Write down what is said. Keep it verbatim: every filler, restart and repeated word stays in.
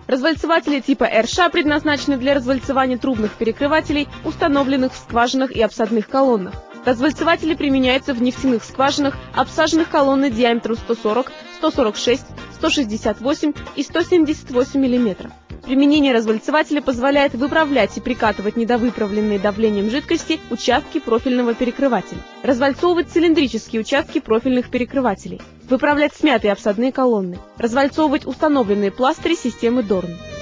Развальцеватели типа эр ша предназначены для развальцевания трубных перекрывателей, установленных в скважинах и обсадных колоннах. Развальцеватели применяются в нефтяных скважинах, обсаженных колонной диаметром сто сорок, сто сорок шесть, сто шестьдесят восемь и сто семьдесят восемь миллиметров. Применение развальцевателя позволяет выправлять и прикатывать недовыправленные давлением жидкости участки профильного перекрывателя, развальцовывать цилиндрические участки профильных перекрывателей, выправлять смятые обсадные колонны, развальцовывать установленные пластыри системы Дорн.